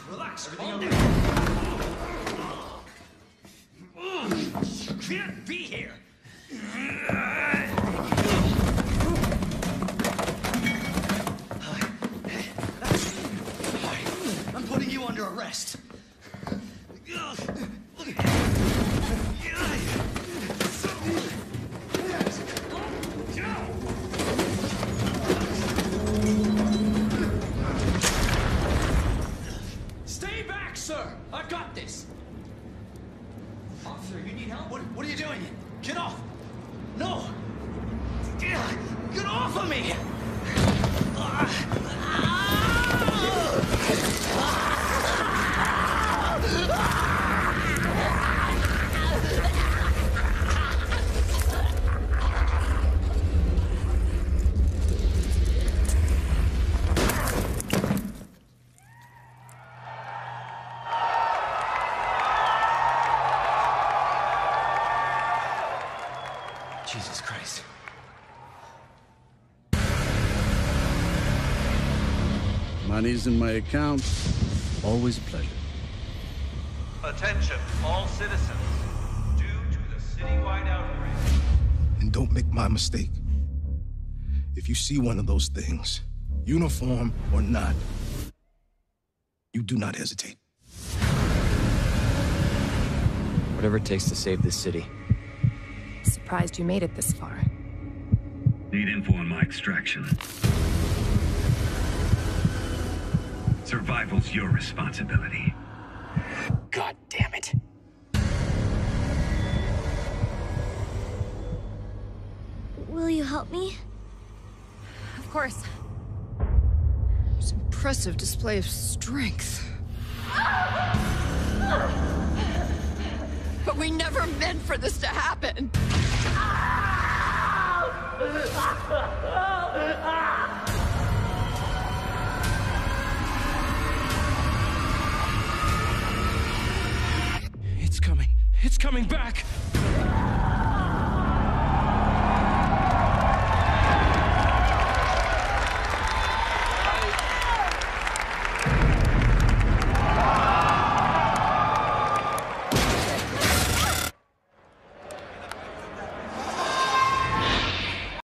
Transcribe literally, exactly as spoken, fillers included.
Relax. Calm down. You can't be here. I'm putting you under arrest. Stay back, sir! I've got this! Officer, you need help? What, what are you doing? Get off! No! Get off of me! Jesus Christ. Money's in my account. Always a pleasure. Attention, all citizens. Due to the citywide outrage. And don't make my mistake. If you see one of those things, uniform or not, you do not hesitate. Whatever it takes to save this city. Surprised you made it this far. Need info on my extraction. Survival's your responsibility. God damn it. Will you help me? Of course. It's an impressive display of strength. But we never meant for this to happen. It's coming. It's coming back!